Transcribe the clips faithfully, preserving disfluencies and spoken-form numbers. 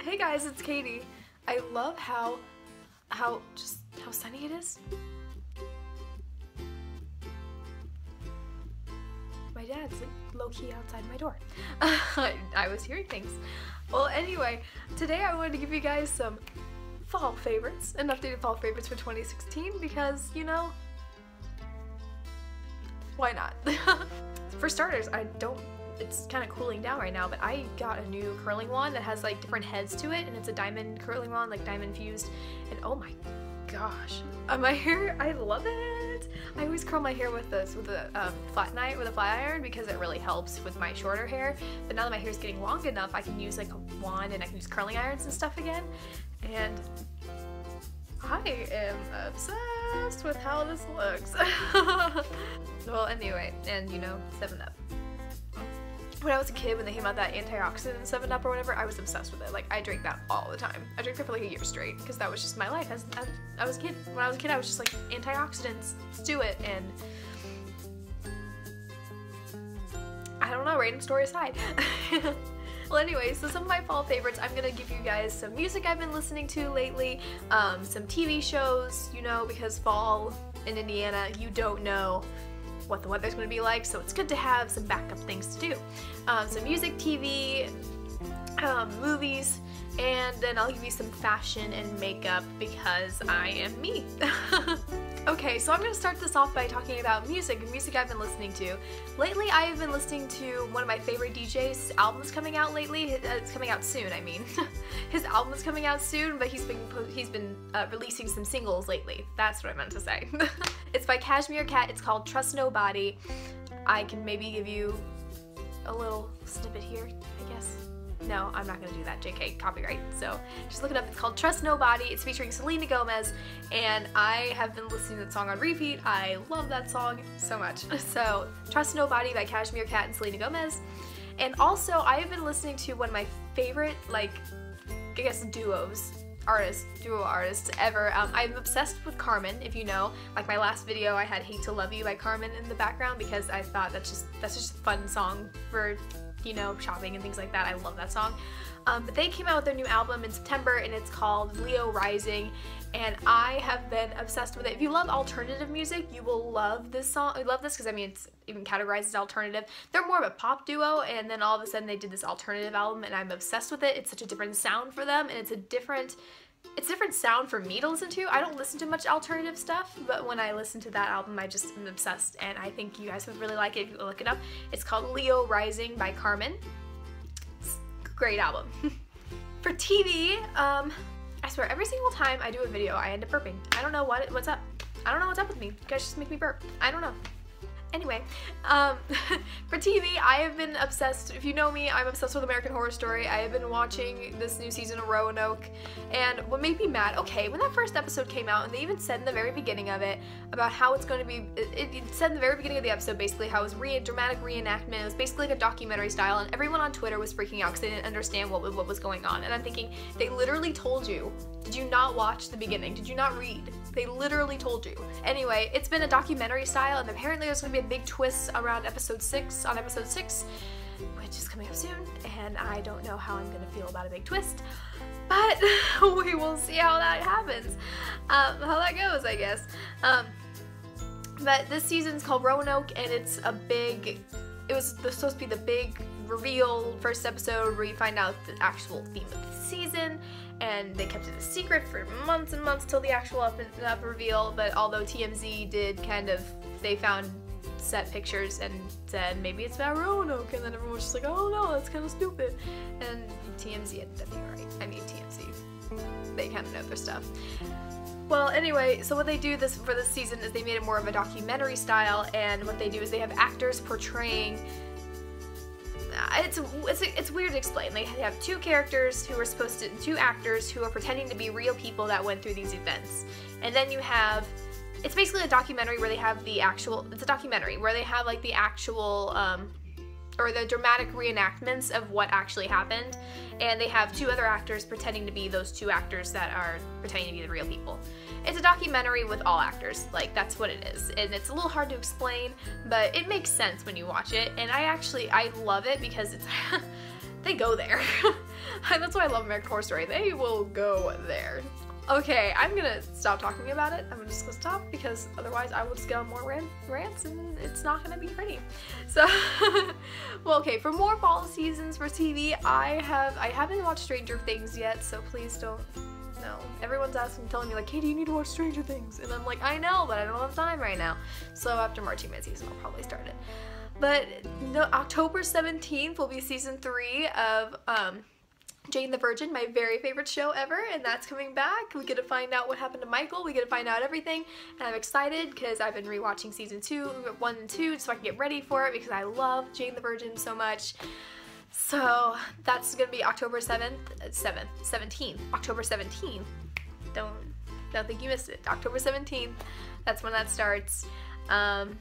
Hey guys, it's Katie. I love how, how, just how sunny it is. My dad's like low-key outside my door. I, I was hearing things. Well, anyway, today I wanted to give you guys some fall favorites, and updated fall favorites for twenty sixteen because, you know, why not? For starters, I don't, it's kind of cooling down right now, but I got a new curling wand that has like different heads to it, and it's a diamond curling wand, like diamond fused, and oh my gosh, uh, my hair, I love it. I always curl my hair with this, with a um, flat knife, with a flat iron, because it really helps with my shorter hair, but now that my hair is getting long enough, I can use like a wand and I can use curling irons and stuff again, and I am obsessed with how this looks. Well, anyway, and you know, seven up. When I was a kid, when they came out that antioxidant seven up or whatever, I was obsessed with it. Like, I drank that all the time. I drank that for like a year straight, because that was just my life as, as I was a kid. When I was a kid, I was just like, antioxidants, let's do it, and I don't know, random story aside. Well, anyway, so some of my fall favorites, I'm gonna give you guys some music I've been listening to lately, um, some T V shows, you know, because fall in Indiana, you don't know what the weather's going to be like, so it's good to have some backup things to do. Um, some music, T V, um, movies, and then I'll give you some fashion and makeup because I am me. Okay, so I'm going to start this off by talking about music, music I've been listening to. Lately, I have been listening to one of my favorite D Js' albums coming out lately. It's coming out soon, I mean. His album is coming out soon, but he's been he's been uh, releasing some singles lately. That's what I meant to say. It's by Cashmere Cat. It's called Trust Nobody. I can maybe give you a little snippet here, I guess. No, I'm not gonna do that, J K, copyright. So just look it up. It's called Trust Nobody. It's featuring Selena Gomez, and I have been listening to that song on repeat. I love that song so much. So Trust Nobody by Cashmere Cat and Selena Gomez. And also, I have been listening to one of my favorite, like, I guess duos, artists, duo artists ever. Um, I'm obsessed with Carmen, if you know. Like my last video, I had Hate to Love You by Carmen in the background because I thought that's just, that's just a fun song for, you know, shopping and things like that. I love that song. Um, but they came out with their new album in September, and it's called Leo Rising, and I have been obsessed with it. If you love alternative music, you will love this song. I love this because, I mean, it's even categorized as alternative. They're more of a pop duo, and then all of a sudden they did this alternative album, and I'm obsessed with it. It's such a different sound for them, and it's a different It's a different sound for me to listen to. I don't listen to much alternative stuff, but when I listen to that album, I just am obsessed, and I think you guys would really like it if you look it up. It's called Leo Rising by Carmen. It's a great album. For T V, um, I swear, every single time I do a video, I end up burping. I don't know what what's up. I don't know what's up with me. You guys just make me burp. I don't know. Anyway, um, for T V, I have been obsessed. If you know me, I'm obsessed with American Horror Story. I have been watching this new season of Roanoke, and what made me mad, okay, when that first episode came out, and they even said in the very beginning of it about how it's going to be, it, it said in the very beginning of the episode basically how it was re dramatic reenactment. It was basically like a documentary style, and everyone on Twitter was freaking out because they didn't understand what, what was going on. And I'm thinking, they literally told you. Did you not watch the beginning? Did you not read? They literally told you. Anyway, it's been a documentary style, and apparently there's going to be a big twist around episode six, on episode six, which is coming up soon, and I don't know how I'm going to feel about a big twist, but we will see how that happens, um, how that goes, I guess. Um, but this season's called Roanoke, and it's a big, it was supposed to be the big reveal first episode where you find out the actual theme of the season, and they kept it a secret for months and months till the actual up, up reveal. But although T M Z did kind of, they found set pictures and said maybe it's about Roanoke, and then everyone was just like, oh no, that's kind of stupid, and T M Z ended up being right. I mean, T M Z, they kind of know their stuff. Well, anyway, so what they do this for this season is they made it more of a documentary style, and what they do is they have actors portraying. It's, it's, it's weird to explain. They have two characters who are supposed to, two actors who are pretending to be real people that went through these events. And then you have, it's basically a documentary where they have the actual, it's a documentary where they have like the actual, um, or the dramatic reenactments of what actually happened. And they have two other actors pretending to be those two actors that are pretending to be the real people. It's a documentary with all actors, like that's what it is. And it's a little hard to explain, but it makes sense when you watch it. And I actually, I love it because it's, they go there. That's why I love American Horror Story. They will go there. Okay, I'm gonna stop talking about it. I'm just gonna stop because otherwise I will just get on more rant rants and it's not gonna be pretty. So, well, okay, for more fall seasons for T V, I have I haven't watched Stranger Things yet, so please don't. No, everyone's asking, telling me like, Katie, you need to watch Stranger Things, and I'm like, I know, but I don't have time right now. So after Marching Band season, I'll probably start it. But no, October seventeenth will be season three of um. Jane the Virgin, my very favorite show ever, and that's coming back. We get to find out what happened to Michael, we get to find out everything, and I'm excited because I've been rewatching season two, one and two, so I can get ready for it because I love Jane the Virgin so much. So that's gonna be October seventh, seventh, seventeenth, October seventeenth. Don't, don't think you missed it. October seventeenth, that's when that starts. Um,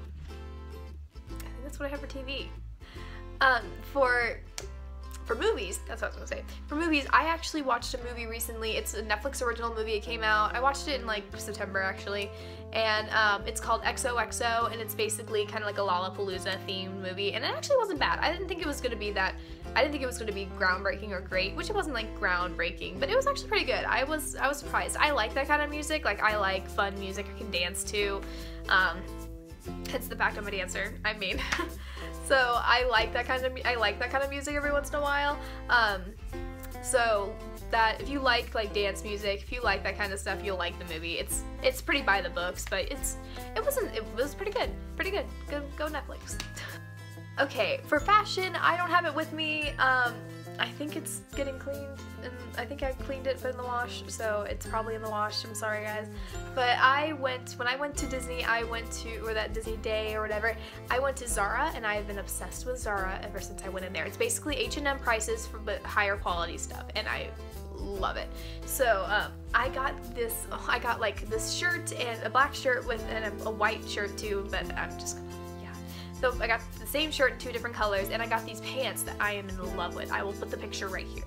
I think that's what I have for T V. Um, for For movies, that's what I was gonna say. For movies, I actually watched a movie recently. It's a Netflix original movie. It came out, I watched it in like September actually, and um, it's called X O X O, and it's basically kind of like a Lollapalooza themed movie, and it actually wasn't bad. I didn't think it was gonna be that, I didn't think it was gonna be groundbreaking or great, which it wasn't like groundbreaking, but it was actually pretty good. I was, I was surprised. I like that kind of music. Like, I like fun music I can dance to. Um, hence the fact I'm a dancer, I mean. So I like that kind of I like that kind of music every once in a while. Um, so that if you like like dance music, if you like that kind of stuff, you'll like the movie. It's it's pretty by the books, but it's it wasn't it was pretty good, pretty good. Go go Netflix. Okay, for fashion, I don't have it with me. Um, I think it's getting cleaned, and I think I cleaned it, put it in the wash, so it's probably in the wash. I'm sorry, guys. But I went, when I went to Disney, I went to, or that Disney Day or whatever, I went to Zara, and I've been obsessed with Zara ever since I went in there. It's basically H and M prices, for, but higher quality stuff, and I love it. So um, I got this, oh, I got like this shirt and a black shirt with and a, a white shirt too, but I'm just gonna, yeah. So I got the same shirt in two different colors, and I got these pants that I am in love with. I will put the picture right here.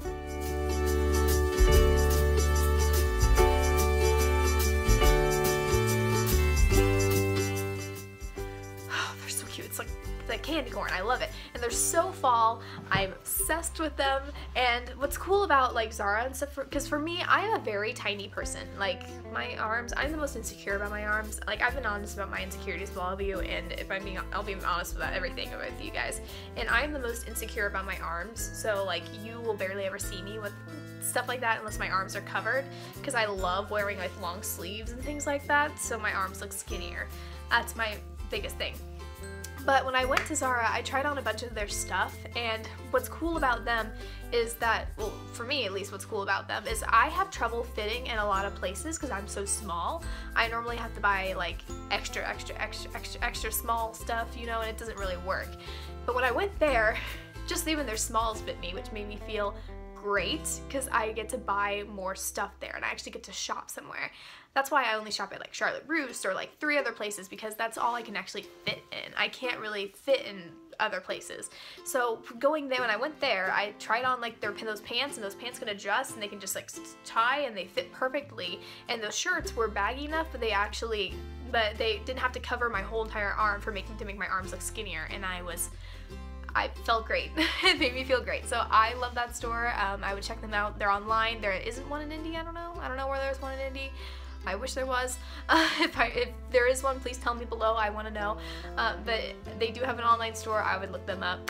It's like the candy corn. I love it, and they're so fall. I'm obsessed with them. And what's cool about like Zara and stuff, because for, for me, I'm a very tiny person. Like my arms, I'm the most insecure about my arms. Like I've been honest about my insecurities with all of you, and if I'm being, I'll be honest about everything with you guys. And I'm the most insecure about my arms. So like you will barely ever see me with stuff like that unless my arms are covered, because I love wearing like long sleeves and things like that. So my arms look skinnier. That's my biggest thing. But when I went to Zara, I tried on a bunch of their stuff, and what's cool about them is that, well, for me at least, what's cool about them is I have trouble fitting in a lot of places because I'm so small. I normally have to buy like extra, extra, extra, extra, extra small stuff, you know, and it doesn't really work. But when I went there, just even their smalls fit me, which made me feel great because I get to buy more stuff there and I actually get to shop somewhere. That's why I only shop at like Charlotte Russe or like three other places, because that's all I can actually fit in. I can't really fit in other places. So going there, when I went there, I tried on like their those pants, and those pants can adjust and they can just like tie and they fit perfectly. And those shirts were baggy enough, but they actually, but they didn't have to cover my whole entire arm for making to make my arms look skinnier. And I was, I felt great. It made me feel great. So I love that store. Um, I would check them out. They're online. There isn't one in Indy. I don't know. I don't know where there's one in Indy. I wish there was. Uh, if, I, if there is one, please tell me below. I want to know. Uh, but they do have an online store. I would look them up.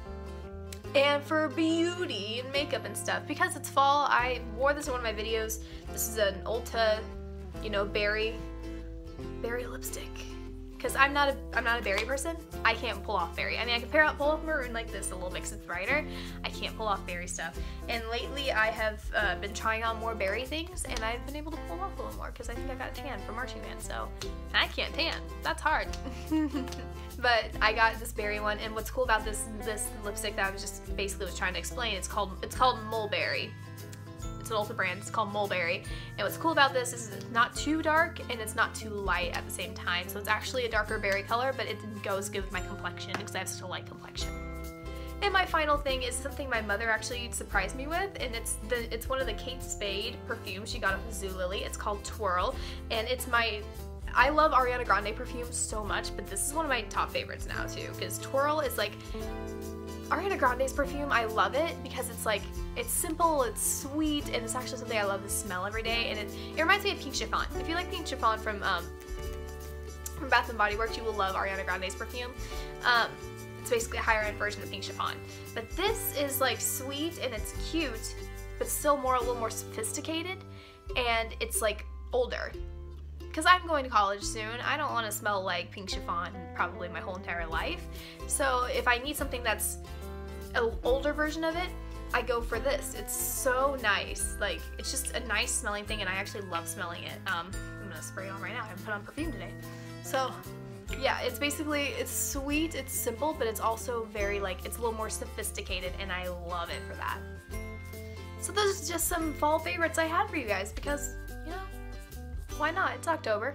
And for beauty and makeup and stuff, because it's fall, I wore this in one of my videos. This is an Ulta, you know, berry, berry lipstick. Because I'm not a I'm not a berry person. I can't pull off berry. I mean, I can pair up pull off maroon like this a little bit because it's brighter. I can't pull off berry stuff. And lately, I have uh, been trying on more berry things, and I've been able to pull off a little more because I think I got a tan for Marching Band. So I can't tan. That's hard. But I got this berry one, and what's cool about this this lipstick that I was just basically was trying to explain, it's called it's called Mulberry. It's an Ulta brand. It's called Mulberry. And what's cool about this is it's not too dark and it's not too light at the same time. So it's actually a darker berry color, but it goes good with my complexion because I have such a light complexion. And my final thing is something my mother actually surprised me with, and it's the it's one of the Kate Spade perfumes she got off of Zulily. It's called Twirl, and it's my I love Ariana Grande perfume so much, but this is one of my top favorites now too, because Twirl is like, Ariana Grande's perfume, I love it because it's like, it's simple, it's sweet, and it's actually something I love to smell every day, and it, it reminds me of Pink Chiffon. If you like Pink Chiffon from, um, from Bath and Body Works, you will love Ariana Grande's perfume. Um, it's basically a higher end version of Pink Chiffon. But this is like sweet and it's cute, but still more, a little more sophisticated, and it's like older. Because I'm going to college soon, I don't want to smell like Pink Chiffon probably my whole entire life. So if I need something that's an older version of it, I go for this. It's so nice. Like, it's just a nice smelling thing, and I actually love smelling it. Um, I'm gonna spray it on right now. I haven't put on perfume today. So yeah, it's basically, it's sweet, it's simple, but it's also very like, it's a little more sophisticated, and I love it for that. So those are just some fall favorites I had for you guys because, you know, why not? It's October.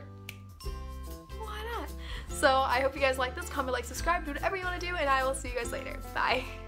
Why not? So I hope you guys like this. Comment, like, subscribe, do whatever you want to do, and I will see you guys later. Bye.